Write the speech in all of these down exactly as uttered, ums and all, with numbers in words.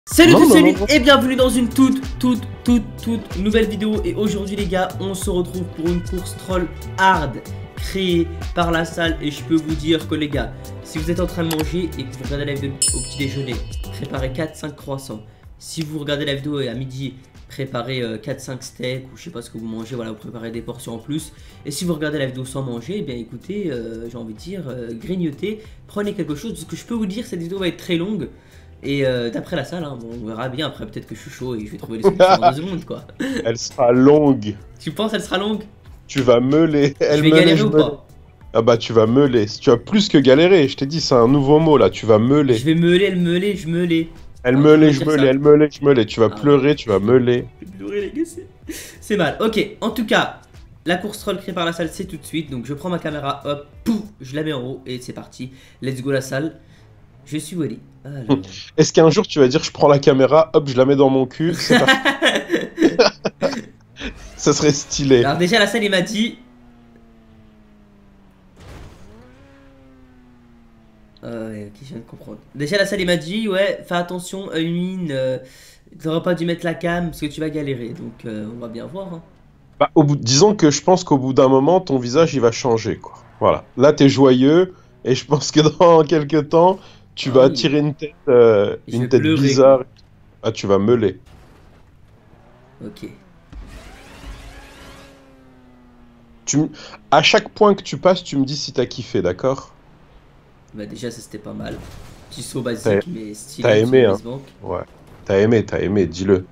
Salut Non, tous, non, salut non, non. et bienvenue dans une toute, toute, toute, toute nouvelle vidéo. Et aujourd'hui les gars, on se retrouve pour une course troll hard créée par la salle. Et je peux vous dire que les gars, si vous êtes en train de manger et que vous regardez la vidéo au petit déjeuner, préparez quatre cinq croissants. Si vous regardez la vidéo à midi, préparez euh, quatre cinq steaks ou je sais pas ce que vous mangez, voilà, vous préparez des portions en plus. Et si vous regardez la vidéo sans manger, eh bien écoutez, euh, j'ai envie de dire, euh, grignotez, prenez quelque chose. Parce que je peux vous dire, cette vidéo va être très longue. Et euh, d'après la salle, hein, bon, on verra bien. Après, peut-être que je suis chaud et je vais trouver les solutions en deux secondes, quoi. Elle sera longue. Tu penses qu'elle sera longue? Tu vas meuler. Je Elle vais meulait, galérer je ou meulais. pas? Ah bah tu vas meuler. Tu as plus que galérer. Je t'ai dit, c'est un nouveau mot là. Tu vas Je meuler. vais meuler, elle meulait, je meulais. Elle Ah, on peut meulait, me je dire meulais, ça. elle meulait, je meulais. Tu vas Ah ouais. pleurer, tu vas meuler. Je vais pleurer, les gars, c'est- c'est mal. Ok, en tout cas, la course troll créée par la salle, c'est tout de suite. Donc, je prends ma caméra, hop, pouf, je la mets en haut et c'est parti. Let's go, la salle. Je suis Wally. Alors. Est-ce qu'un jour tu vas dire je prends la caméra, hop, je la mets dans mon cul, c'est parti. Ça serait stylé. Alors, déjà, la salle, il m'a dit. Euh, ouais, ok, je viens de comprendre. Déjà, la salle, il m'a dit, ouais, fais attention, œil mine, euh, t'aurais pas dû mettre la cam parce que tu vas galérer. Donc, euh, on va bien voir. Hein. Bah, au bout, disons que je pense qu'au bout d'un moment, ton visage il va changer, quoi. Voilà. Là, t'es joyeux, et je pense que dans quelques temps, tu Ah vas oui, attirer une tête, euh, je une vais tête pleurer, bizarre. quoi. Ah, tu vas meuler. Ok. Tu m- À chaque point que tu passes, tu me dis si t'as kiffé, d'accord? Bah, déjà, ça c'était pas mal. Petit saut T'as basique, mais t'as stylé sur aimé, une hein? Miss Bank. Ouais. T'as aimé, t'as aimé, dis-le.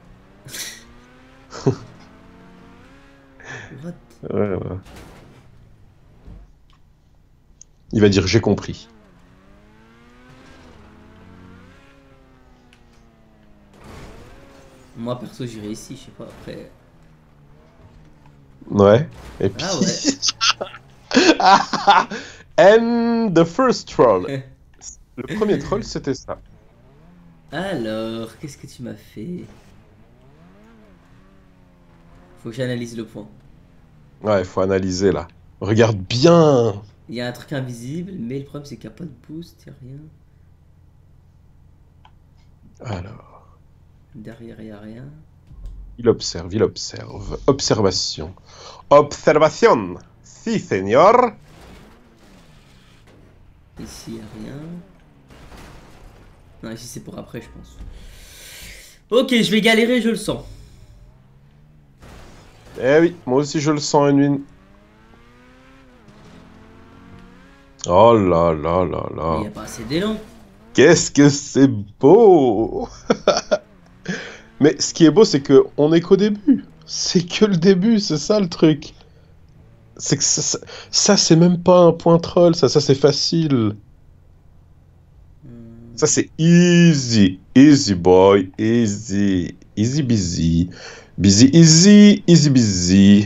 What? Ouais, ouais. Il va dire j'ai compris. Moi, perso, j'irai ici, je sais pas, après. Ouais. Et puis. Ah ouais. And the first troll. Le premier troll, c'était ça. Alors, qu'est-ce que tu m'as fait? Faut que j'analyse le point. Ouais, il faut analyser là. Regarde bien. Il y a un truc invisible, mais le problème c'est qu'il n'y a pas de boost, il n'y a rien. Alors, Derrière, il n'y a rien. il observe, il observe. Observation. Observation. Si, señor. Ici, il n'y a rien. Non, ici c'est pour après, je pense. Ok, je vais galérer, je le sens. Eh oui, moi aussi je le sens, Edwin. Oh là là là Mais il n'y là. a pas assez d'élan. Qu'est-ce que c'est beau. Mais ce qui est beau, c'est que on est qu'au début. C'est que le début, c'est ça le truc. C'est que ça, ça- ça, c'est même pas un point troll, ça, ça c'est facile. Hmm. Ça c'est easy, easy boy, easy, easy busy, busy easy, easy busy.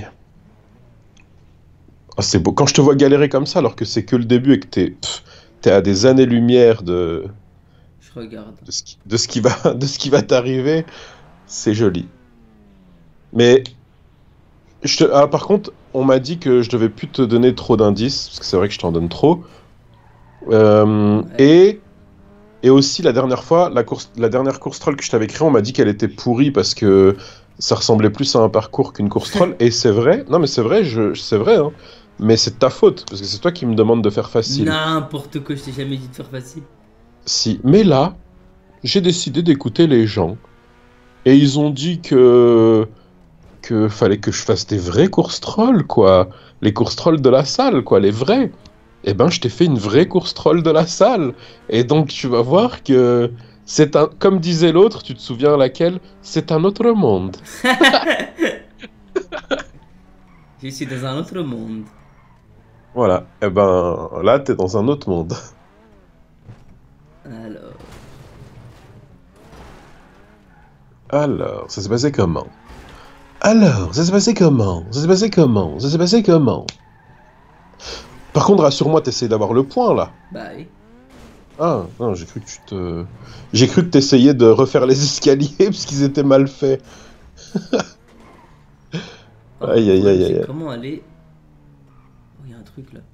Ah, c'est beau. Quand je te vois galérer comme ça, alors que c'est que le début et que t'es, pff, t'es à des années-lumière de, Je regarde. de ce qui, de ce qui va, de ce qui va t'arriver, c'est joli. Mais je te- ah, par contre, on m'a dit que je devais plus te donner trop d'indices, parce que c'est vrai que je t'en donne trop. Euh, Ouais. et, et aussi, la dernière fois, la, course, la dernière course troll que je t'avais créée, on m'a dit qu'elle était pourrie parce que ça ressemblait plus à un parcours qu'une course troll. Et c'est vrai, non mais c'est vrai, je, c'est vrai, hein. Mais c'est de ta faute, parce que c'est toi qui me demande de faire facile. N'importe quoi, je t'ai jamais dit de faire facile. Si, mais là, j'ai décidé d'écouter les gens, et ils ont dit que que fallait que je fasse des vraies courses trolls, quoi. Les courses trolls de la salle, quoi, les vraies. Eh ben, je t'ai fait une vraie course troll de la salle. Et donc, tu vas voir que c'est un... Comme disait l'autre, tu te souviens laquelle? C'est un autre monde. Je suis dans un autre monde. Voilà. Eh ben, là, t'es dans un autre monde. Alors. Alors, ça s'est passé comment? Alors, ça s'est passé comment? Ça s'est passé comment? Ça s'est passé comment? Par contre, rassure-moi, t'essayes d'avoir le point, là. Bah oui. Ah, non, j'ai cru que tu te... J'ai cru que t'essayais de refaire les escaliers parce qu'ils étaient mal faits. Oh, Aïe, le aïe, problème, aïe, c'est aïe. comment aller. Oh, il y a un truc là.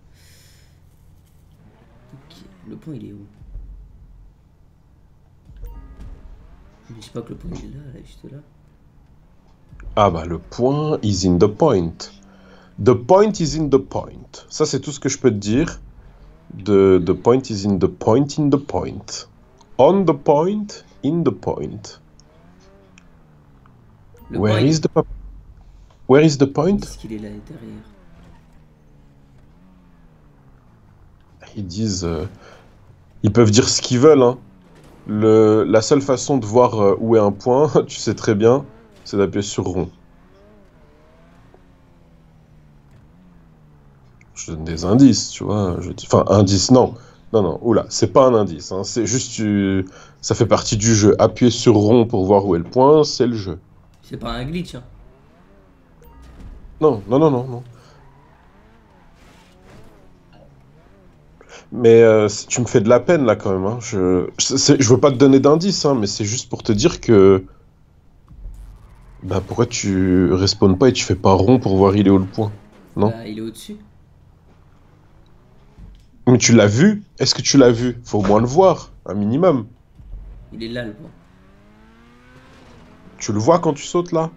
Ok, le point il est où? Mais je sais pas que le point il est là, là, juste là. Ah bah le point is in the point. The point is in the point. Ça c'est tout ce que je peux te dire. The, the point is in the point in the point. On the point, in the point. Le Where point, is il... the po- Where is the point? Est-ce qu'il est là derrière? Ils disent... euh, Ils peuvent dire ce qu'ils veulent, hein. Le... La seule façon de voir euh, où est un point, tu sais très bien, c'est d'appuyer sur rond. Je donne des indices, tu vois. Je dis... Enfin, indice, non. Non, non, oula, c'est pas un indice, hein. C'est juste... tu- Ça fait partie du jeu. Appuyer sur rond pour voir où est le point, c'est le jeu. C'est pas un glitch, hein. Non, non, non, non, non. Mais euh, si tu me fais de la peine là quand même, hein. Je, je, c'est- je veux pas te donner d'indices, hein, mais c'est juste pour te dire que... Bah pourquoi tu respawns pas et tu fais pas rond pour voir il est où le point? Non? Bah, il est au-dessus. Mais tu l'as vu? Est-ce que tu l'as vu? Faut au moins le voir, un minimum. Il est là, le point. Tu le vois quand tu sautes là?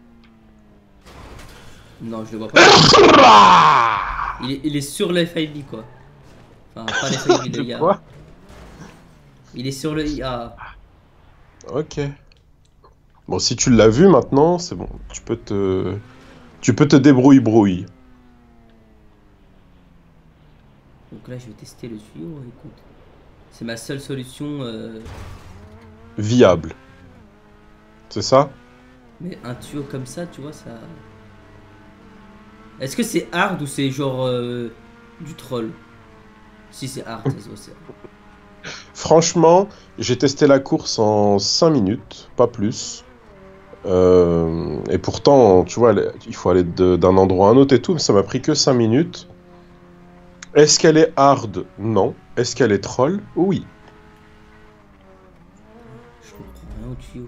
Non, je le vois pas. Il est, il est sur le F I B, quoi. Enfin, pas le F I B, le De I A. quoi? Il est sur le I A. Ok. Bon, si tu l'as vu maintenant, c'est bon. Tu peux te... Tu peux te débrouiller-brouille. Donc là, je vais tester le tuyau, hein, écoute. C'est ma seule solution. Euh... Viable. C'est ça? Mais un tuyau comme ça, tu vois, ça... Est-ce que c'est hard ou c'est genre euh, du troll? Si c'est hard, ça se voit, c'est hard. Franchement, j'ai testé la course en cinq minutes, pas plus. Euh, et pourtant, tu vois, elle- il faut aller de- d'un endroit à un autre et tout, mais ça m'a pris que cinq minutes. Est-ce qu'elle est hard? Non. Est-ce qu'elle est troll? Oui. Je comprends rien au tuyau.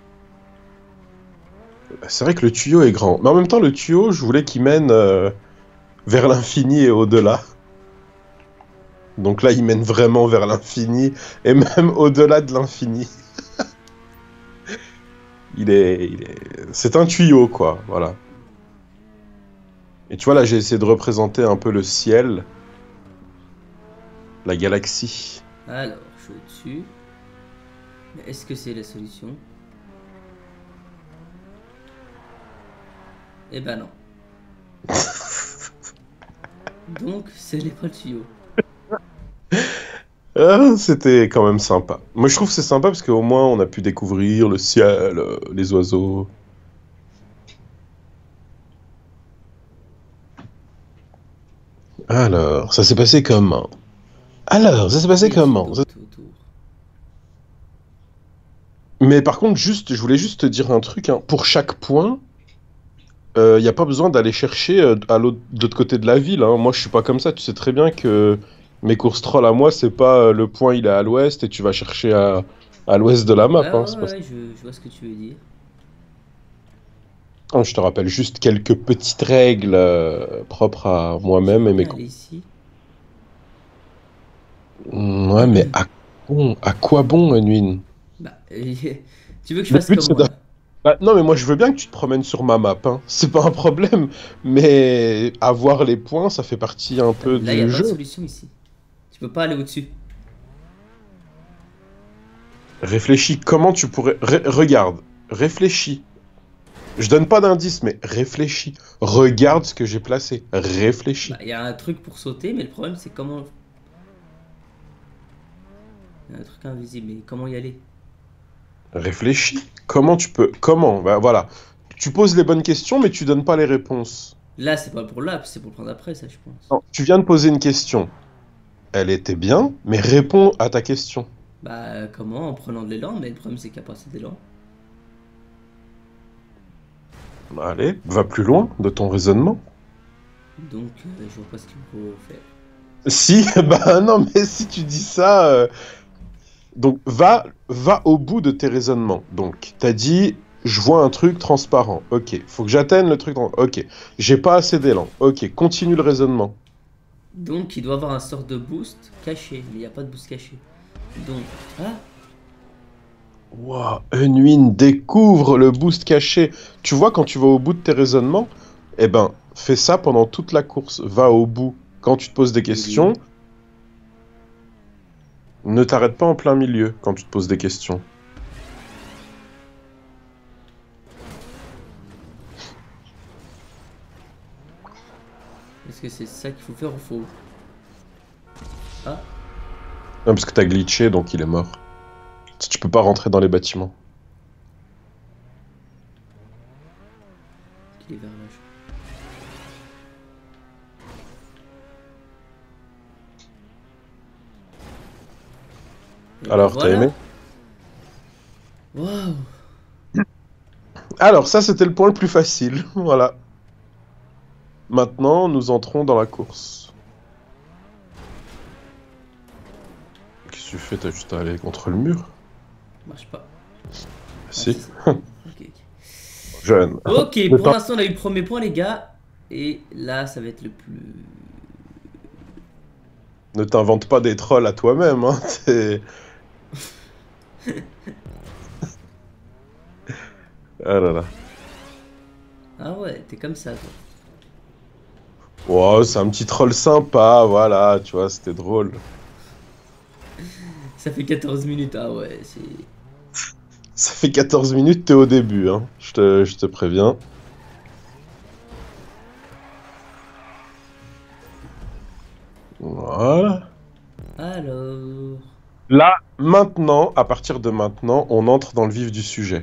C'est vrai que le tuyau est grand. Mais en même temps, le tuyau, je voulais qu'il mène euh, vers l'infini et au-delà. Donc là, il mène vraiment vers l'infini et même au-delà de l'infini. Il est, il est... C'est un tuyau, quoi, voilà. Et tu vois, là, j'ai essayé de représenter un peu le ciel, la galaxie. Alors, je suis au-dessus. Mais est-ce que c'est la solution? Eh ben non. Donc, ce n'est pas le tuyau. Ah, c'était quand même sympa. Moi, je trouve que c'est sympa parce qu'au moins, on a pu découvrir le ciel, euh, les oiseaux. Alors, ça s'est passé comment? Alors, ça s'est passé Et tu comment? tournes tout autour. Mais par contre, juste, je voulais juste te dire un truc, hein. Pour chaque point, il n'y a pas besoin d'aller chercher euh, à l'autre de l'autre côté de la ville, hein. Moi, je suis pas comme ça. Tu sais très bien que mes courses troll à moi, c'est pas euh, le point, il est à l'ouest et tu vas chercher à, à l'ouest de la map, Ouais, hein. ouais, C'est pas... ouais, je, je vois ce que tu veux dire. Oh, je te rappelle juste quelques petites règles euh, propres à moi-même et mes Viens courses. aller ici. Mm, ouais, mais à, bon, à quoi bon, Unwin? Bah, euh, tu veux que je Le fasse but, comme c'est moi? de... Bah, non, mais moi, je veux bien que tu te promènes sur ma map, hein. C'est pas un problème. Mais avoir les points, ça fait partie un peu Là, il n'y a du pas de jeu. solution ici. Tu peux pas aller au-dessus. Réfléchis, comment tu pourrais... Ré- regarde, réfléchis. Je donne pas d'indice, mais réfléchis. Regarde ce que j'ai placé. Réfléchis. Bah, il y a un truc pour sauter, mais le problème, c'est comment... Il y a un truc invisible, mais comment y aller? Réfléchis. Comment tu peux... Comment? Bah voilà. Tu poses les bonnes questions, mais tu donnes pas les réponses. Là, c'est pas pour là, c'est pour le prendre après, ça, je pense. Non, tu viens de poser une question. Elle était bien, mais réponds à ta question. Bah, comment? En prenant de l'élan, mais le problème, c'est qu'il n'y a pas assez d'élan. Allez, va plus loin de ton raisonnement. Donc, euh, je vois pas ce qu'il faut faire. Si, bah non, mais si tu dis ça... euh, Donc, va, va au bout de tes raisonnements. Donc, t'as dit, je vois un truc transparent. Ok, faut que j'atteigne le truc... trans- Ok, j'ai pas assez d'élan. Ok, continue le raisonnement. Donc, il doit avoir un sort de boost caché, mais il n'y a pas de boost caché. Donc, ah, Wow, Unwin découvre le boost caché. Tu vois, quand tu vas au bout de tes raisonnements, eh ben, fais ça pendant toute la course. Va au bout. Quand tu te poses des questions, Oui. ne t'arrête pas en plein milieu quand tu te poses des questions. Est-ce que c'est ça qu'il faut faire ou faux? Ah, Non, parce que t'as glitché, donc il est mort. Tu peux pas rentrer dans les bâtiments. qu'il est vers là. Et ben Alors, t'as aimé? voilà. Waouh. Alors, ça, c'était le point le plus facile. Voilà. Maintenant, nous entrons dans la course. Qu'est-ce que tu fais? T'as juste à aller contre le mur? Marche pas. Ah, Si. si, si. Ok, ok. Jeune. Ok, Ne pour t'en- l'instant, on a eu le premier point, les gars. Et là, ça va être le plus. ne t'invente pas des trolls à toi-même, hein. t'es- Ah là là. Ah ouais, t'es comme ça, toi. Wow, c'est un petit troll sympa, voilà, tu vois, c'était drôle. Ça fait quatorze minutes. Ah ouais, c'est. Ça fait quatorze minutes, t'es au début, hein. Je te, je te préviens. Voilà. Alors. Là, maintenant, à partir de maintenant, on entre dans le vif du sujet.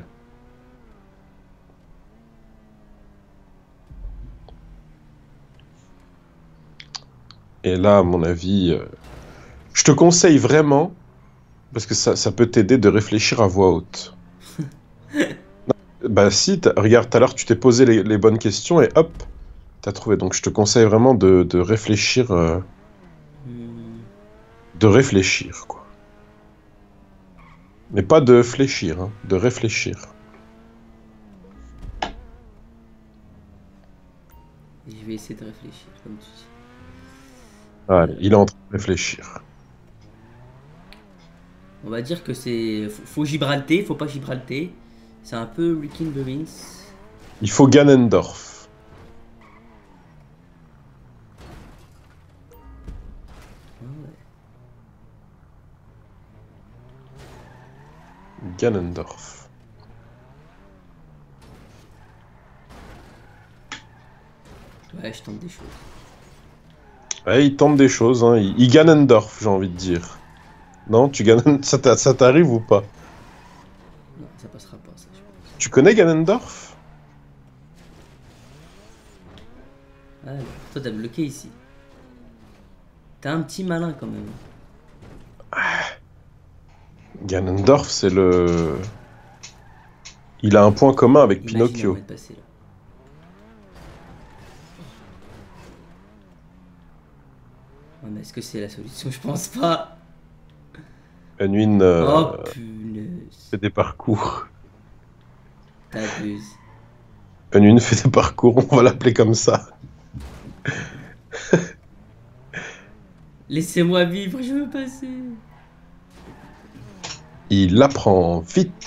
Et là, à mon avis, euh, je te conseille vraiment, parce que ça, ça peut t'aider de réfléchir à voix haute. Bah si, t'as- regarde, tout à l'heure, tu t'es posé les, les bonnes questions et hop, t'as trouvé. Donc je te conseille vraiment de, de réfléchir, euh, Hmm, de réfléchir, quoi. Mais pas de fléchir, hein, de réfléchir. je vais essayer de réfléchir, comme tu dis. Allez, il est en train de réfléchir. On va dire que c'est. Faut, faut gibralter, faut pas gibralter. C'est un peu Rick in the Wings. Il faut Ganondorf. Ah ouais. Ganondorf. Ouais, je tente des choses. Ouais, il tente des choses, hein. Il, il Ganondorf, j'ai envie de dire. Non, tu Ganon... ça t'a- ça t'arrive ou pas? Non, ça passera pas, ça, je pense. Tu connais Ganondorf? Alors, toi, t'as bloqué ici. T'es un petit malin quand même. Ganondorf, c'est le... Il a un point commun avec Imagine on Pinocchio. va être passé là. Ouais, mais est-ce que c'est la solution? Je pense pas. Unwin Oh euh, punaise. fait des parcours. T'abuses. Unwin fait des parcours, on va l'appeler comme ça. Laissez-moi vivre, je veux passer. Il apprend vite.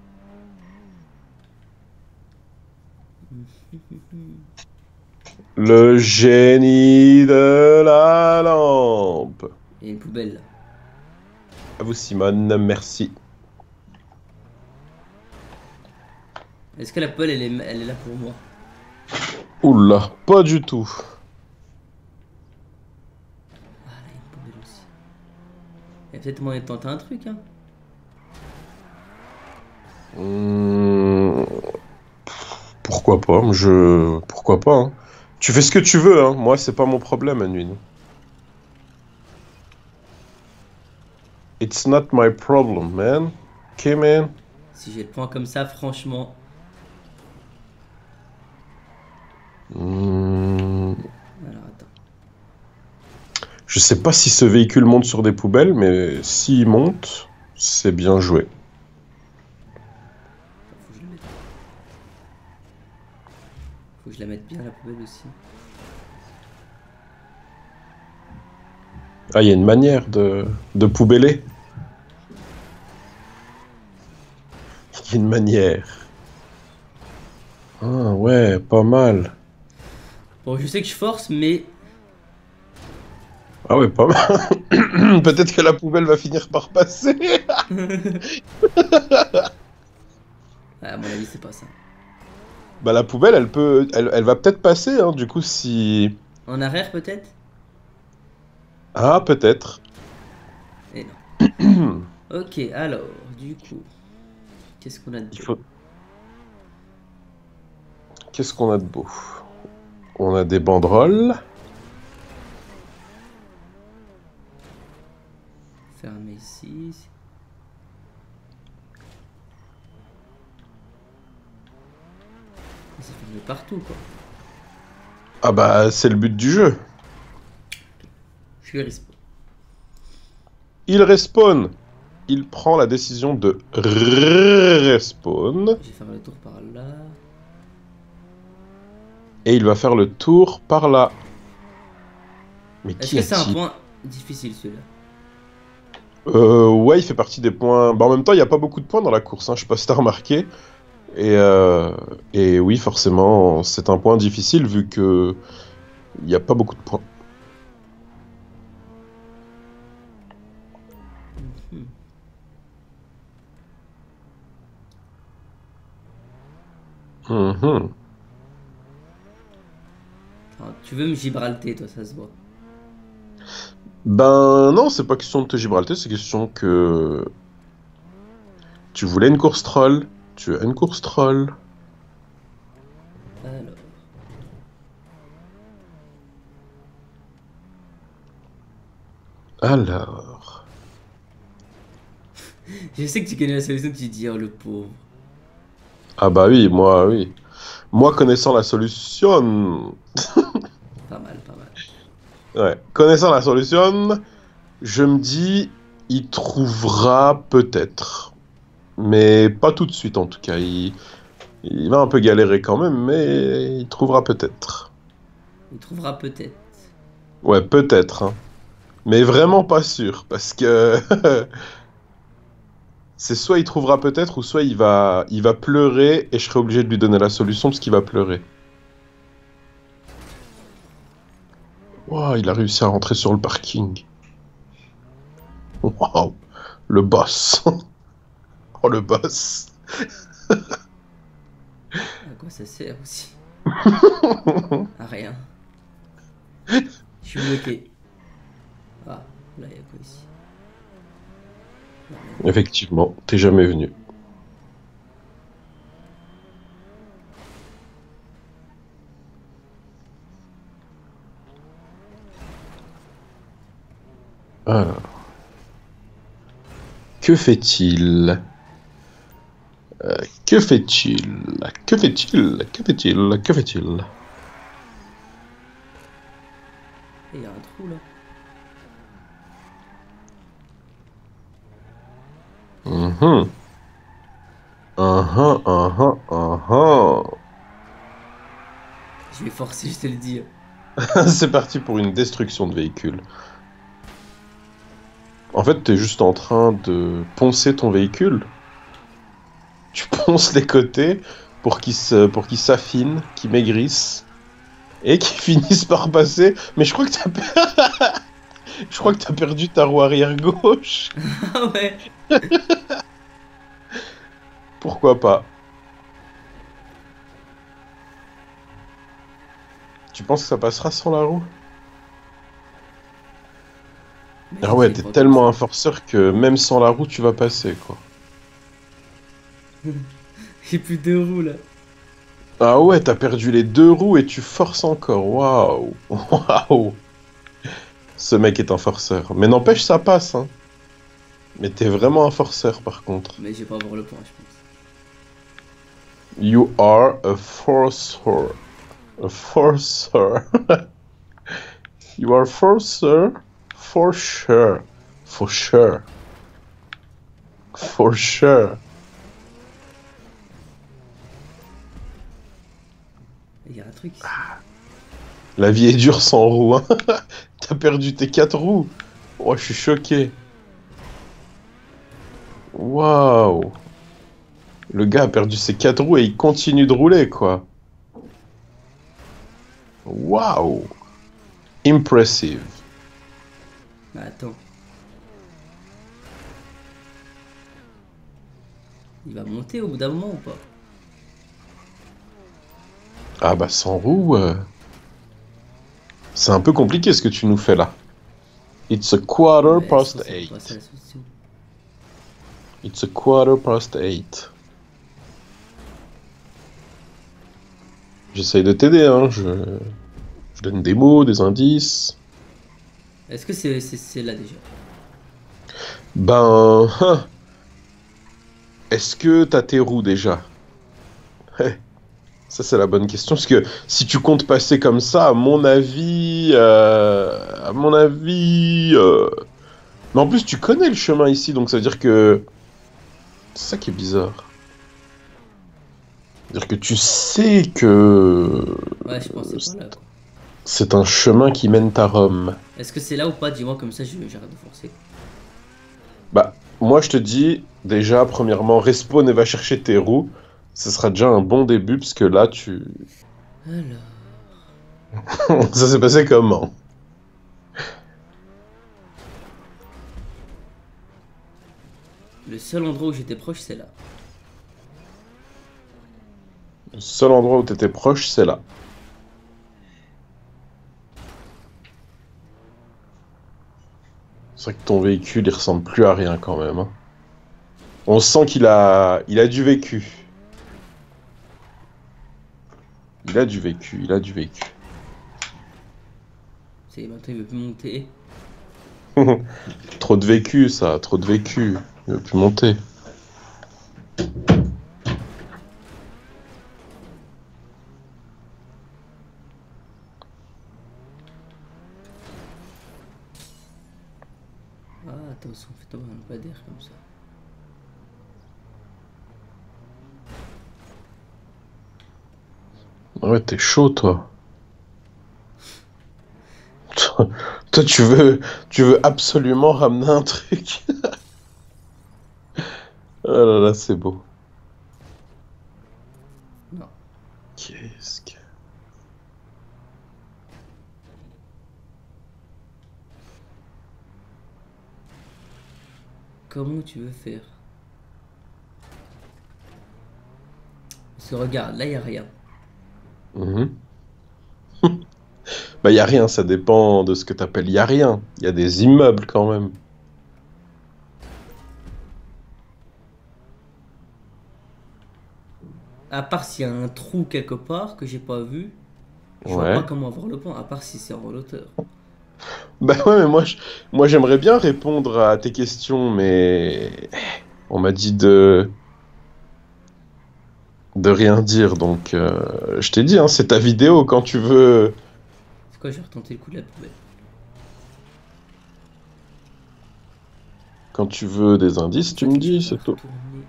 Le génie de la lampe. Il y a une poubelle là. À vous, Simone, merci. Est-ce que la poubelle elle est, elle est là pour moi? Oula, pas du tout. Ah là, il y a une poubelle aussi. Il y a peut-être moyen de tenter un truc, hein. Hmm, pourquoi pas, je... Pourquoi pas, hein. Tu fais ce que tu veux, hein. Moi, c'est pas mon problème, Unwin. It's not my problem, man. Ok, man. Si j'ai le point comme ça, franchement. Hmm, Alors attends. Je sais pas si ce véhicule monte sur des poubelles, mais s'il monte, c'est bien joué. Faut que je le mette. Faut que je la mette bien la poubelle aussi. Ah, il y a une manière de, de poubeller. d'une manière. Ah ouais, pas mal. Bon, je sais que je force, mais... Ah ouais, pas mal. Peut-être que la poubelle va finir par passer. Ouais, à mon avis, c'est pas ça. Bah la poubelle, elle peut, elle, elle va peut-être passer, hein, du coup, si... En arrière, peut-être? Ah, peut-être. Eh non. Ok, alors, du coup... Qu'est-ce qu'on a de Il beau? faut... Qu'est-ce qu'on a de beau? On a des banderoles. Fermé ici. C'est fermé partout, quoi. Ah bah, c'est le but du jeu. Je vais respawn. Il respawn. Il prend la décision de respawn. Je vais faire le tour par là. Et il va faire le tour par là. Mais Est-ce qui que c'est un a-t-il? point difficile, celui-là? Euh, ouais, il fait partie des points... Bah, en même temps, il n'y a pas beaucoup de points dans la course, hein, je sais pas si t'as remarqué. Et, euh, et oui, forcément, c'est un point difficile vu que il n'y a pas beaucoup de points. Mhm. Mhm. Ah, tu veux me gibralter, toi, ça se voit. Ben non, c'est pas question de te gibralter, c'est question que tu voulais une course troll, tu as une course troll. Alors... Alors... Je sais que tu connais la solution, tu dis, oh, le pauvre. Ah bah oui, moi, oui. Moi, connaissant la solution... Pas mal, pas mal. Ouais, connaissant la solution, je me dis, il trouvera peut-être. Mais pas tout de suite, en tout cas. Il, il va un peu galérer quand même, mais il trouvera peut-être. Il trouvera peut-être. Ouais, peut-être, hein. Mais vraiment pas sûr, parce que... c'est soit il trouvera peut-être, ou soit il va, il va pleurer, et je serai obligé de lui donner la solution, parce qu'il va pleurer. Waouh, il a réussi à rentrer sur le parking. Waouh, le boss. Oh, le boss. À quoi ça sert aussi? À rien. Je suis bloqué. Ah, là, il y a quoi ici? Non, mais- Effectivement, t'es jamais venu. Alors. Que fait-il? Euh, que fait-il? Que fait-il? Que fait-il? Que fait-il? Il y a un trou là. Mhm. Mhm, mhm, mhm. Je vais forcer, je te le dis. C'est parti pour une destruction de véhicule. En fait, t'es juste en train de poncer ton véhicule. Tu ponces les côtés pour qu'ils se, pour qu'ils s'affinent, qu'ils maigrissent et qu'ils finissent par passer. Mais je crois que t'as, per- je crois que t'as perdu ta roue arrière gauche. Ah ouais. Pourquoi pas? Tu penses que ça passera sans la roue? Mais Ah je ouais, fais t'es pas comme tellement un ça. forceur que même sans la roue, tu vas passer, quoi. J'ai plus de roues là. Ah ouais, t'as perdu les deux roues et tu forces encore. Waouh. Waouh. Ce mec est un forceur. Mais n'empêche, ça passe, hein. Mais t'es vraiment un forceur, par contre. Mais je vais pas avoir le point, je pense. You are a forcer. A forcer. You are forcer. For sure. For sure. For sure. Il y a un truc ici. La vie est dure sans roue, hein. T'as perdu tes quatre roues. Oh, je suis choqué. Waouh. Le gars a perdu ses quatre roues et il continue de rouler, quoi. Waouh! Impressive. Bah, attends. Il va monter au bout d'un moment ou pas? Ah bah sans roue, euh, c'est un peu compliqué ce que tu nous fais là. It's a quarter Mais past sinon, c'est pas ça eight. la solution. It's a quarter past eight. J'essaye de t'aider, hein. Je... je donne des mots, des indices. Est-ce que c'est c'est là déjà? Ben... hein. Est-ce que t'as tes roues déjà? Eh, ça c'est la bonne question, parce que si tu comptes passer comme ça, à mon avis... euh, À mon avis... euh, Mais en plus tu connais le chemin ici, donc ça veut dire que... C'est ça qui est bizarre. C'est-à-dire que tu sais que... Ouais, je pensais pas là quoi. C'est un chemin qui mène à Rome. Est-ce que c'est là ou pas? Dis-moi comme ça, je- j'arrête de forcer. Bah, moi je te dis, déjà, premièrement, respawn et va chercher tes roues. Ce sera déjà un bon début, parce que là, tu... Alors. Ça s'est passé comment? Le seul endroit où j'étais proche, c'est là. Le seul endroit où t'étais proche, c'est là. C'est vrai que ton véhicule, il ressemble plus à rien quand même, hein. On sent qu'il a... Il a du vécu. Il a du vécu, il a du vécu. C'est maintenant il veut plus monter. Trop de vécu, ça, trop de vécu. Il veut plus monter. Ah, attention, fais-toi un pas d'air comme ça. Ouais, t'es chaud, toi. Toi, toi, tu veux, tu veux absolument ramener un truc. Oh là là, c'est beau. Non. Qu'est-ce que... Comment tu veux faire? Parce que regarde, là il n'y a rien. Mhm. Bah, y a rien, ça dépend de ce que t'appelles y a rien. Il y a des immeubles quand même. À part s'il y a un trou quelque part que j'ai pas vu, je vois pas Ouais. comment avoir le pont, à part si c'est en hauteur. Bah ouais, mais moi, je- moi j'aimerais bien répondre à tes questions, mais on m'a dit de de rien dire, donc euh, je t'ai dit, hein, c'est ta vidéo quand tu veux. C'est quoi, j'ai retenté le coup de la poubelle. Quand tu veux des indices, tu me dis, c'est tout. Retourner.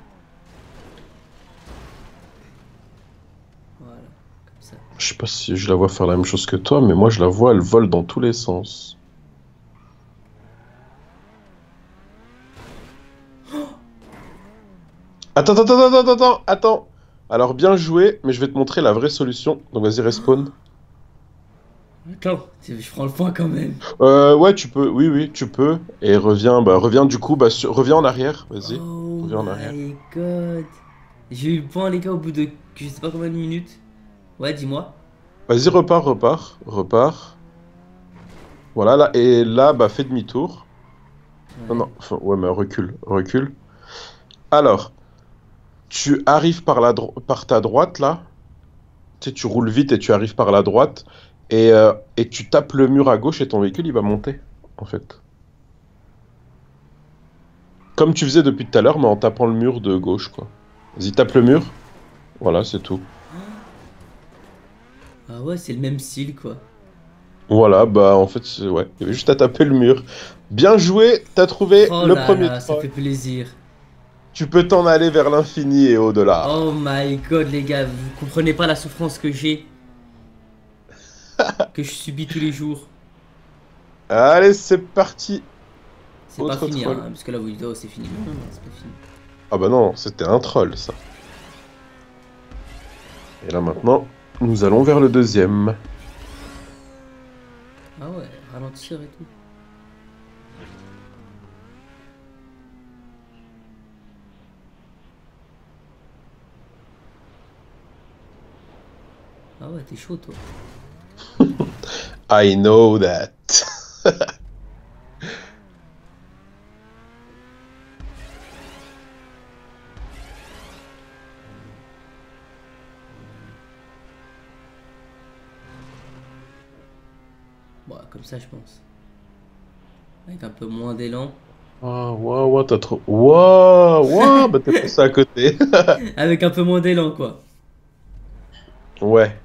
Voilà, comme ça. Je sais pas si je la vois faire la même chose que toi, mais moi je la vois, elle vole dans tous les sens. Attends, attends, attends, attends, attends, attends. Alors bien joué, mais je vais te montrer la vraie solution. Donc vas-y, respawn. Attends, c'est- je prends le point quand même. Euh, ouais, tu peux, oui, oui, tu peux. Et reviens, bah reviens du coup, bah sur- reviens en arrière, vas-y. Oh Reviens en arrière. my god. J'ai eu le point les gars au bout de je sais pas combien de minutes. Ouais, dis-moi. Vas-y, repars, repars, repars. Voilà, là, et là, bah fais demi-tour. Non, Ouais. non, enfin, ouais, mais recule, recule. Alors, tu arrives par la dro- par ta droite, là. Tu sais, tu roules vite et tu arrives par la droite. Et, euh, et tu tapes le mur à gauche et ton véhicule, il va monter, en fait. Comme tu faisais depuis tout à l'heure, mais en tapant le mur de gauche, quoi. Vas-y, tape le mur. Voilà, c'est tout. Ah ouais, c'est le même style quoi. Voilà, bah en fait, c'est- ouais, il y avait juste à taper le mur. Bien joué, t'as trouvé Oh le là premier là, ça troll. fait plaisir. Tu peux t'en aller vers l'infini et au-delà. Oh my god les gars, vous comprenez pas la souffrance que j'ai. Que je subis tous les jours. Allez, c'est parti. C'est pas Autre fini troll. hein, parce que la vidéo c'est fini. Non, non, non, c'est pas fini. Ah bah non, c'était un troll, ça. Et là maintenant, nous allons vers le deuxième. Ah ouais, ralentir et tout. Ah ouais, t'es chaud toi. I know that. Bon, comme ça je pense. Avec un peu moins d'élan. Waouh, waouh, waouh, t'as trop. Waouh, waouh, bah t'es passé à côté. Avec un peu moins d'élan quoi. Ouais.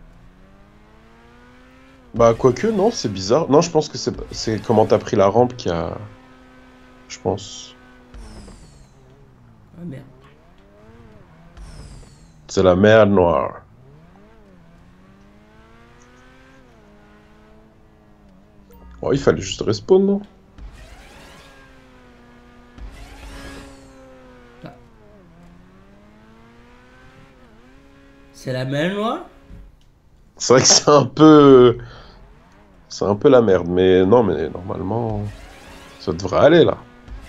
Bah, quoique, non, c'est bizarre. Non, je pense que c'est c'est comment t'as pris la rampe qui a. Je pense. Ah merde. C'est la mer Noire. Oh, il fallait juste respawn, non? Ah. C'est la mer noire? C'est vrai que c'est un peu. C'est un peu la merde, mais non, mais normalement. Ça devrait aller là.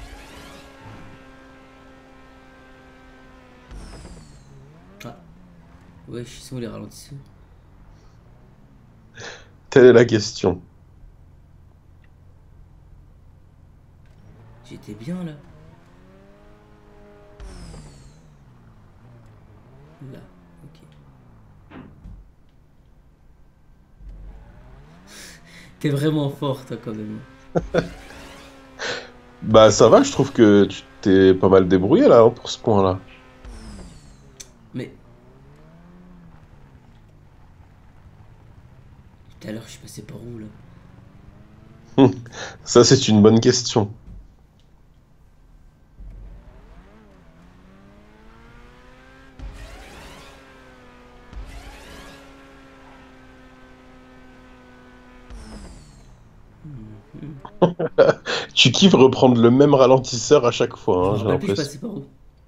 Ah. Ouais, je suis où les ralentisseurs? Telle est la question. J'étais bien là. Là, ok. T'es vraiment fort toi quand même. Bah, ça va, je trouve que tu t'es pas mal débrouillé là, hein, pour ce point-là. Mais tout à l'heure je suis passé par où là? Ça, c'est une bonne question. Mhm. Tu kiffes reprendre le même ralentisseur à chaque fois, Je me hein, j'ai rappelle plus je l'impression. passais par où.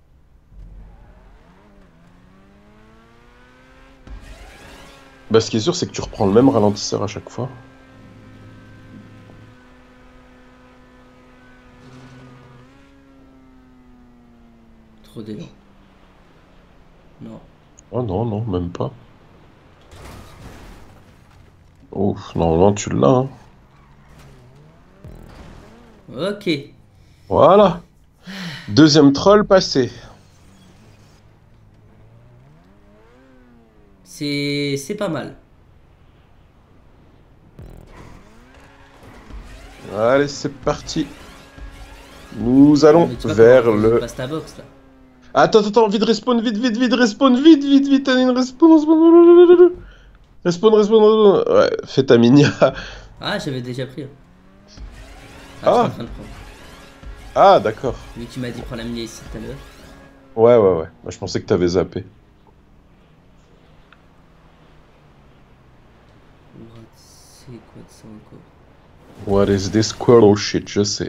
Bah, ce qui est sûr, c'est que tu reprends le même ralentisseur à chaque fois. Trop d'élan. Non. Oh non, non, même pas. Ouf, normalement, tu l'as, hein. Ok. Voilà. Deuxième troll passé. C'est c'est pas mal. Allez, c'est parti. Nous Non, allons mais tu vois comment vers faut que je le... passe ta box là. Attends, attends, attends, vite, respawn, vite, vite, vite, respawn, vite, vite, vite, allez, respawn, respawn, respawn, respawn, respawn. Ouais, fais ta minia. Ah, j'avais déjà pris. Hein. Ah, j'étais en Ah, train de prendre. ah, d'accord. Lui qui m'a dit prends la mienne ici tout à l'heure. Ouais, ouais, ouais. Moi, je pensais que t'avais zappé. What? C'est quoi de ça encore? What is this squirrel shit? Je sais.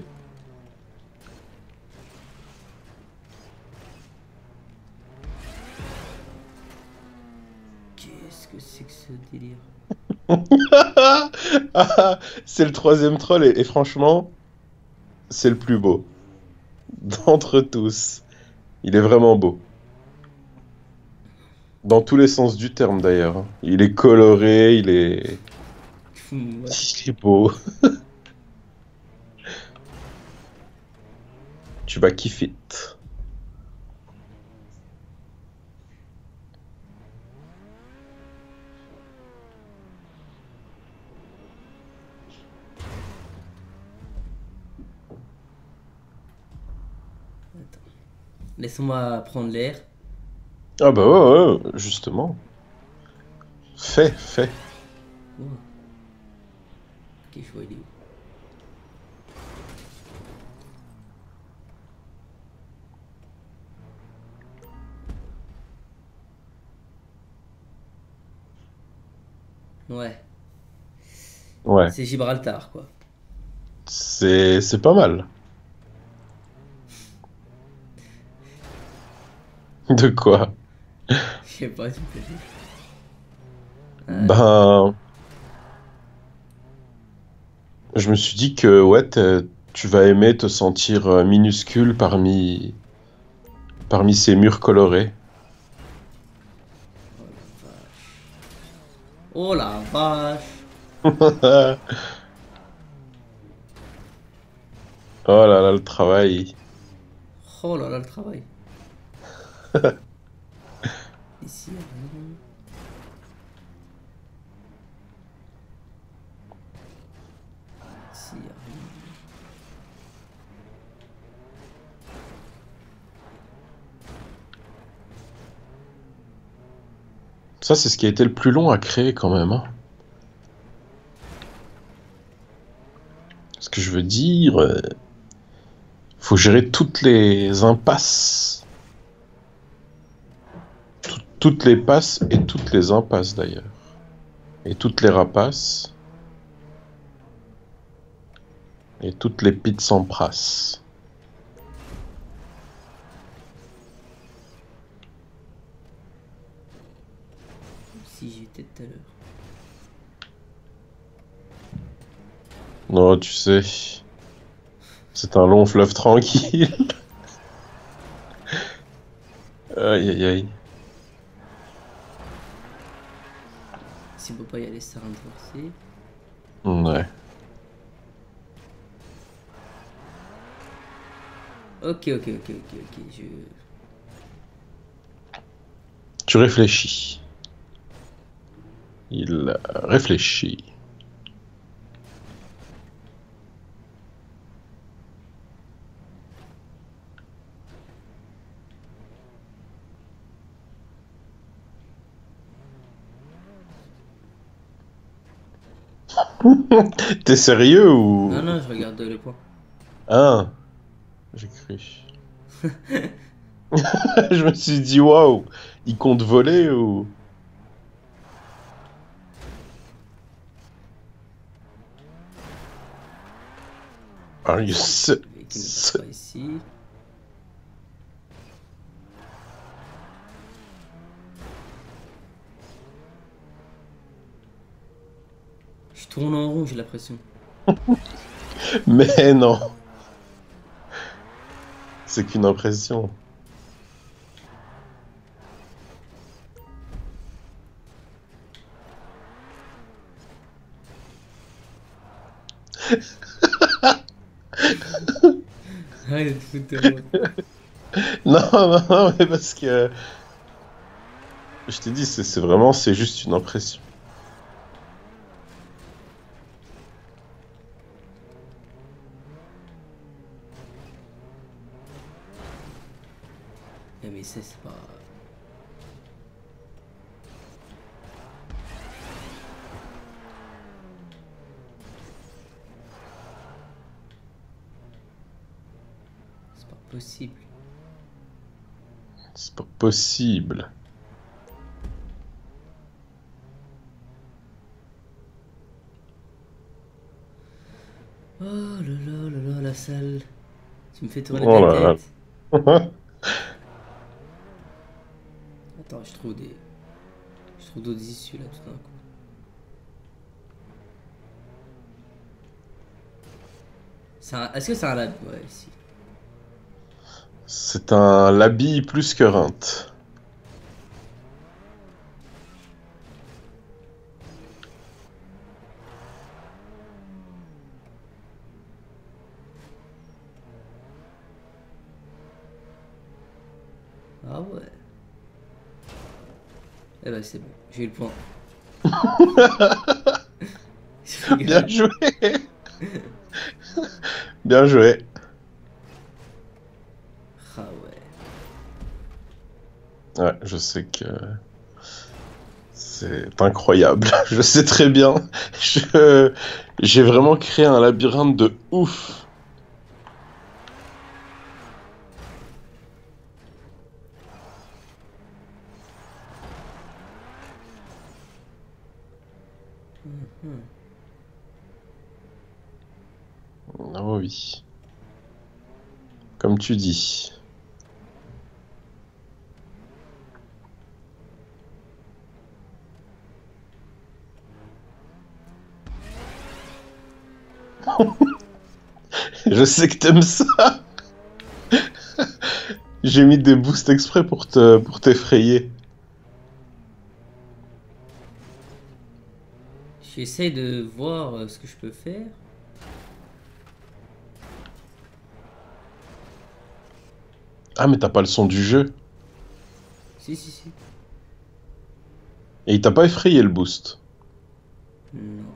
Qu'est-ce que c'est que ce délire? Ah, c'est le troisième troll et, et franchement, c'est le plus beau d'entre tous. Il est vraiment beau. Dans tous les sens du terme d'ailleurs, hein. Il est coloré, il est... Ouais. Il est beau. Tu vas kiffer. Attends. Laisse-moi prendre l'air. Ah bah ouais, ouais, justement. Fais, fais. Oh. Ok, je vois il est où. Ouais. Ouais, C'est Gibraltar quoi. c'est c'est pas mal. De quoi? Je sais pas, tu peux dire. Ouais. Ben, je me suis dit que ouais, t'es- tu vas aimer te sentir euh, minuscule parmi parmi ces murs colorés. Oh la vache. Oh là là, le travail. Oh là là, le travail. Ici, y a rien. Ici, y a rien. Ça, c'est ce qui a été le plus long à créer quand même, hein. Ce que je veux dire, euh, faut gérer toutes les impasses. Tout- toutes les passes et toutes les impasses d'ailleurs. Et toutes les rapaces. Et toutes les pizzas en prasse. Si j'étais tout à l'heure. Non, tu sais, c'est un long fleuve tranquille. Aïe aïe aïe. Si on peut pas y aller, ça renforcer. Ouais. Ok, ok, ok, ok, ok. Je. Tu réfléchis. Il réfléchit. T'es sérieux Non, ou... non, je regarde le point. Hein? J'ai cru. Je me suis dit, waouh, il compte voler ou... Are you se- Le véhicule ne passe se- pas ici. Je tourne en rond, j'ai l'impression. Mais non, c'est qu'une impression. Arrête de te foutre de moi. Non, non, non, mais parce que... Je t'ai dit, c'est c'est vraiment, c'est juste une impression. Eh, mais ça, c'est pas. C'est pas possible. C'est pas possible. Oh là là là là, la salle. Tu me fais tourner Oh ta là tête. là. Attends, je trouve des. Je trouve d'autres issues là tout d'un coup. C'est un- Est-ce que c'est un lab? Ouais, si. C'est un labi plus que Rint. Ah ouais. Eh ben c'est bon, j'ai eu le point. Je Bien rigole. joué. Bien joué. Ah ouais. Ouais, je sais que c'est incroyable. Je sais très bien. Je... J'ai vraiment créé un labyrinthe de ouf. Oh oui. Comme tu dis. Je sais que t'aimes ça. J'ai mis des boosts exprès pour te pour t'effrayer. J'essaie de voir euh, ce que je peux faire. Ah, mais t'as pas le son du jeu. Si, si, si. Et il t'a pas effrayé le boost. Non.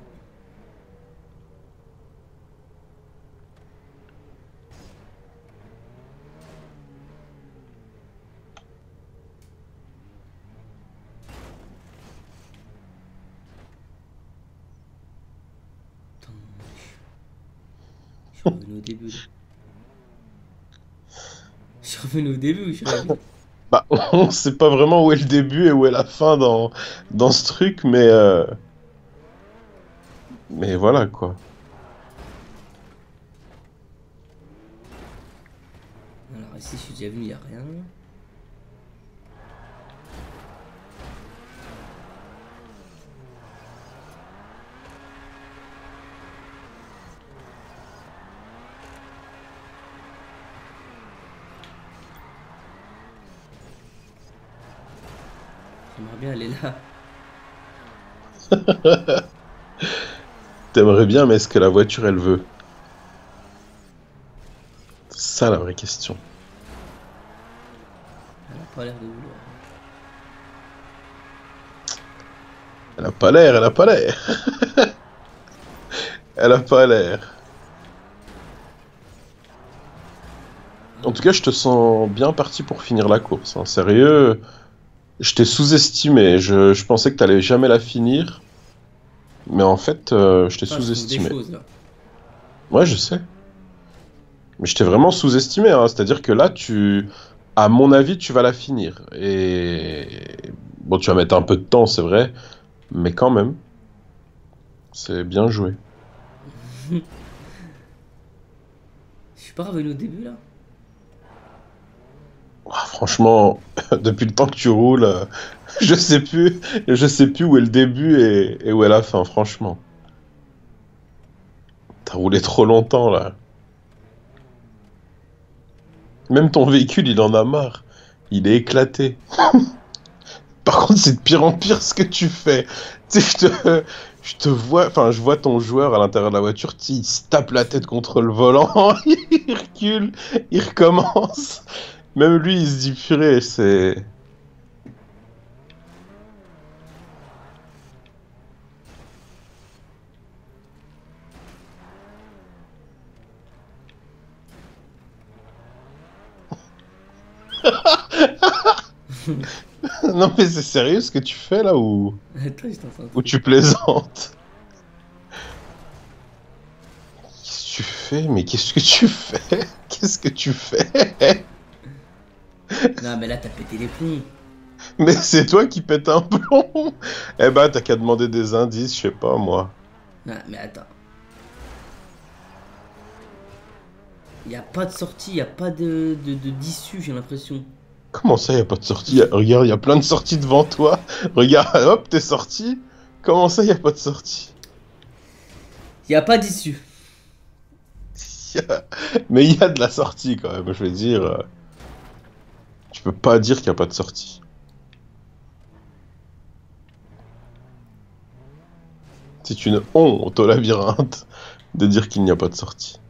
Attends, je suis revenu au début. Là. Je suis revenu au début ou je suis revenu? Bah, on sait pas vraiment où est le début et où est la fin dans, dans ce truc, mais... euh, Mais voilà, quoi. Alors ici, je suis déjà venu, il n'y a rien. J'aimerais bien aller là. T'aimerais bien, mais est-ce que la voiture, elle veut? C'est ça, la vraie question. Elle a pas l'air de vouloir. Elle a pas l'air, elle a pas l'air. Elle a pas l'air. En tout cas, je te sens bien parti pour finir la course, hein. Sérieux, je t'ai sous-estimé. Je, je pensais que t'allais jamais la finir. Mais en fait, euh, je t'ai Ah, je trouve des sous-estimé. choses là. Ouais, je sais. Mais je t'ai vraiment sous-estimé, hein. C'est-à-dire que là, tu... À mon avis, tu vas la finir. Et... Bon, tu vas mettre un peu de temps, c'est vrai. Mais quand même, c'est bien joué. Je suis pas revenu au début là. Ah, franchement, depuis le temps que tu roules, euh, je sais plus, je sais plus où est le début et, et où est la fin, franchement. T'as roulé trop longtemps, là. Même ton véhicule, il en a marre. Il est éclaté. Par contre, c'est de pire en pire ce que tu fais. Tu sais, je te, je te vois, enfin, je vois ton joueur à l'intérieur de la voiture, tu sais, il se tape la tête contre le volant, il recule, il recommence. Même lui, il se dit, purée, c'est... Non, mais c'est sérieux ce que tu fais, là, ou, Attends, j'étais en train de ou truc. tu plaisantes? Qu'est-ce que tu fais? Mais qu'est-ce que tu fais? Qu'est-ce que tu fais? Non, mais là, t'as pété les plombs. Mais c'est toi qui pète un plomb. Eh ben, t'as qu'à demander des indices, je sais pas, moi. Non, mais attends. Y a pas de sortie, y a pas de de- de- d'issue, j'ai l'impression. Comment ça, y a pas de sortie? Y a- Regarde, y a plein de sorties devant toi. Regarde, hop, t'es sorti. Comment ça, y a pas de sortie? Y a pas d'issue. Y a- Mais il y a de la sortie quand même, je veux dire. euh, Tu peux pas dire qu'il y a pas de sortie. C'est une honte au labyrinthe de dire qu'il n'y a pas de sortie.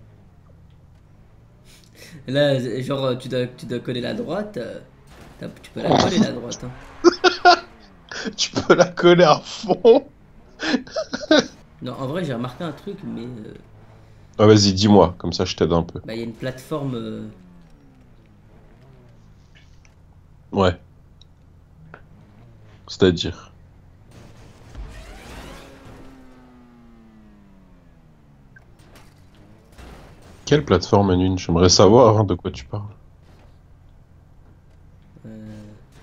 Là, genre, tu dois, tu dois coller la droite. euh, t'as- Tu peux la coller la droite. Hein. Tu peux la coller à fond. Non, en vrai, j'ai remarqué un truc, mais euh, Ah, vas-y, dis-moi, comme ça je t'aide un peu. bah, y a une plateforme. euh, Ouais, c'est-à-dire. Quelle plateforme, Anune? J'aimerais savoir hein, de quoi tu parles. euh,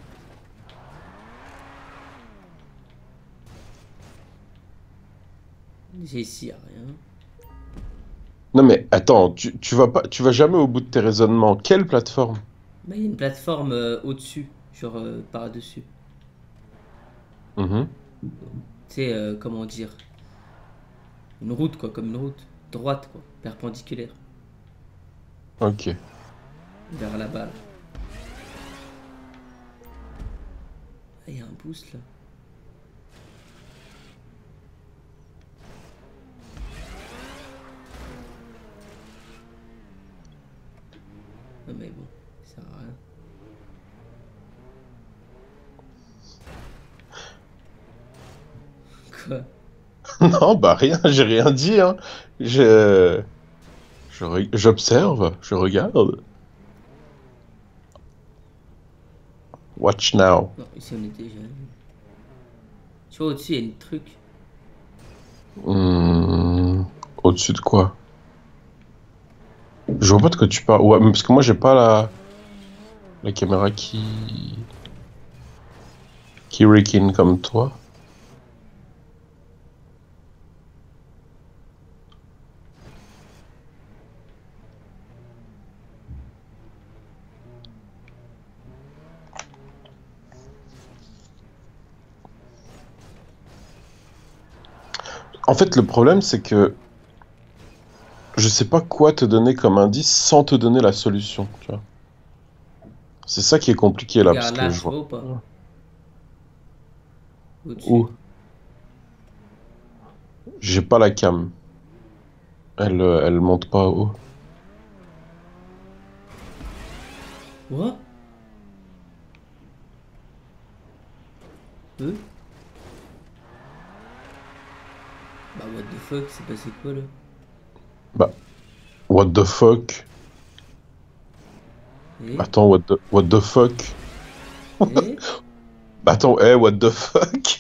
J'ai ici, y a rien. Non mais attends, tu, tu vas pas, tu vas jamais au bout de tes raisonnements. Quelle plateforme? Bah, y a une plateforme euh, au-dessus, genre euh, par-dessus. Mhm. Tu sais, euh, comment dire. Une route, quoi, comme une route. droite, quoi. Perpendiculaire. Ok. Vers la balle. Ah, il y a un boost là. Non mais bon, ça sert à rien. Quoi? Non, bah rien, j'ai rien dit, hein. Je... je re- J'observe, je regarde. Watch now. Non, ici on était déjà. Tu vois, au-dessus, il y a un truc. Hmm, Au-dessus de quoi? Je vois pas de quoi tu parles. Ouais, mais parce que moi j'ai pas la... la caméra qui... qui rekin comme toi. En fait, le problème, c'est que je sais pas quoi te donner comme indice sans te donner la solution, tu vois. C'est ça qui est compliqué là, parce Regarde que là, je tu vois vois. ou pas? Au-dessus. Où? J'ai pas la cam. Elle, euh, elle monte pas haut. What? Euh? Bah, what the fuck, c'est passé quoi là? Bah, what the fuck? Eh? Attends, what the, what the fuck? Eh? Bah, attends, eh, what the fuck?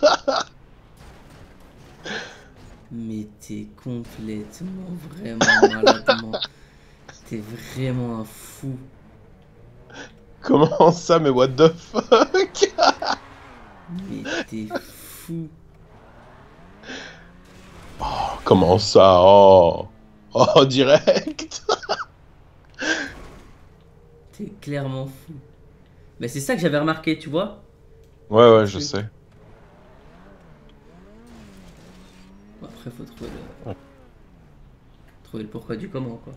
Mais t'es complètement, vraiment maladement. T'es vraiment un fou. Comment ça, mais what the fuck? Mais t'es fou. Comment ça? Oh, oh, direct. T'es clairement fou. Mais c'est ça que j'avais remarqué, tu vois? Ouais, Ce ouais, je truc. sais. Bon, après, faut trouver le... trouver le pourquoi du comment, quoi.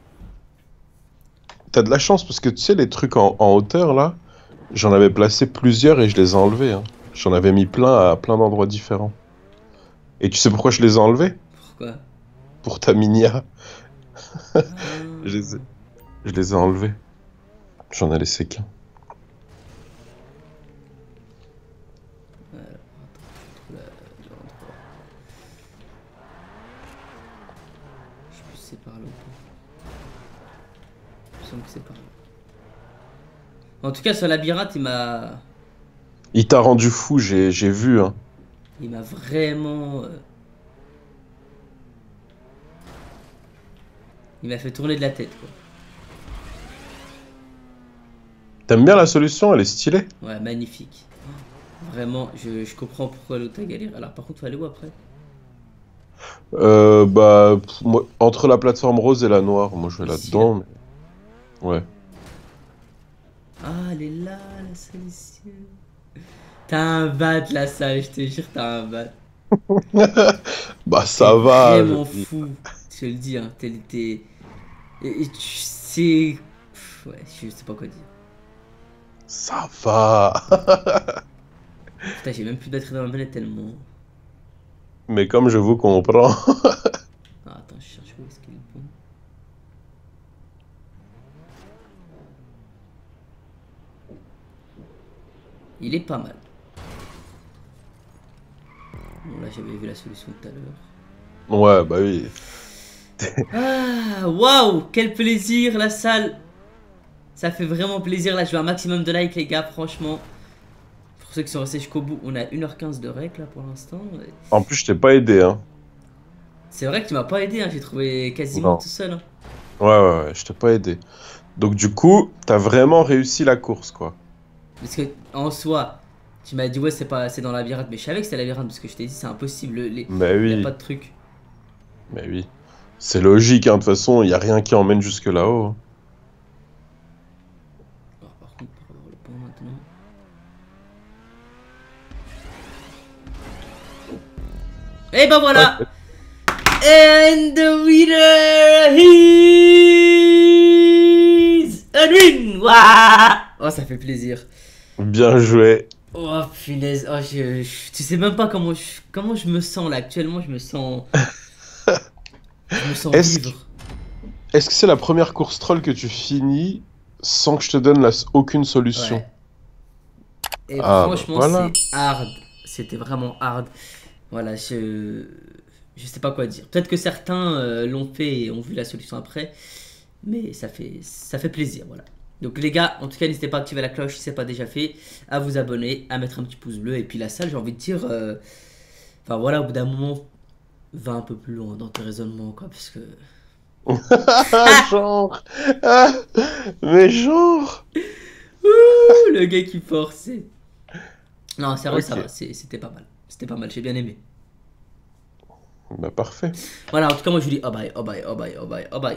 T'as de la chance parce que tu sais, les trucs en, en hauteur là, j'en avais placé plusieurs et je les ai enlevés, hein. J'en avais mis plein à plein d'endroits différents. Et tu sais pourquoi je les ai enlevés? Pourquoi? Pour ta minia. Ah. Je les ai, je les ai enlevés. J'en ai laissé qu'un. Ouais, alors, attends, je trouve la- l'endroit. Je sais plus si c'est par là ou pas. Il me semble que c'est par là. En tout cas, ce labyrinthe, il m'a... Il t'a rendu fou, j'ai j'ai vu, hein. Il m'a vraiment... euh, Il m'a fait tourner de la tête, quoi. T'aimes bien la solution, elle est stylée. Ouais, magnifique. Vraiment, je, je comprends pourquoi l'autre a galéré. Alors, par contre, faut aller où après? Euh, bah, pff, moi, entre la plateforme rose et la noire, moi je vais Ici, là-dedans. Mais... Ouais. Ah, elle est là, la solution. T'as un bat, la salle, je te jure, t'as un bat. Bah, T'es ça va. vraiment je- fou. Je te le dis, hein. T'es... t'es- Et, et tu sais... Pff, ouais, je sais pas quoi dire. Ça va. Putain, j'ai même plus de batterie dans ma manette tellement... Mais comme je vous comprends. Ah, attends, je cherche où est-ce qu'il est bon. Il est pas mal. Bon, là, j'avais vu la solution tout à l'heure. Ouais, bah oui. Ah, waouh, quel plaisir, la salle. Ça fait vraiment plaisir. Là, je veux un maximum de likes, les gars, franchement. Pour ceux qui sont restés jusqu'au bout, on a une heure quinze de règles, là, pour l'instant. En plus, je t'ai pas aidé, hein. C'est vrai que tu m'as pas aidé, hein. J'ai trouvé quasiment Non. tout seul. Hein. Ouais, ouais, ouais, je t'ai pas aidé. Donc, du coup, t'as vraiment réussi la course, quoi. Parce que, en soi, tu m'as dit, ouais, c'est pas, c'est dans la labyrinthe. Mais je savais que c'était la labyrinthe, parce que je t'ai dit, c'est impossible. Le- les... Mais Il y a oui, pas de truc. mais oui. C'est logique, hein. De toute façon, il y a rien qui emmène jusque là-haut, hein. Alors, par contre, pour avoir le point maintenant. Et ben voilà. And the winner is Edwin. Waouh. Oh, ça fait plaisir. Bien joué. Oh, punaise. Oh, je, je- tu sais même pas comment je, comment je me sens là. Actuellement, je me sens... Je me sens Est-ce vivre. est-ce que c'est la première course troll que tu finis sans que je te donne la- aucune solution? Ouais. Et Ah, bah, franchement, voilà. c'est hard. C'était vraiment hard. Voilà, je... Je sais pas quoi dire. Peut-être que certains euh, l'ont fait et ont vu la solution après. Mais ça fait, ça fait plaisir, voilà. Donc les gars, en tout cas, n'hésitez pas à activer la cloche si ce n'est pas déjà fait, à vous abonner, à mettre un petit pouce bleu. Et puis la salle, j'ai envie de dire... euh, Enfin voilà, au bout d'un moment, va un peu plus loin dans tes raisonnements, quoi. Parce que... Genre. Ah, mais genre. Ouh, le gars qui forçait. Non, sérieux, ça Ok. va, c'est- c'était pas mal. C'était pas mal, j'ai bien aimé. Bah parfait. Voilà, en tout cas, moi je vous dis oh bye, oh bye, oh bye, oh bye, oh bye.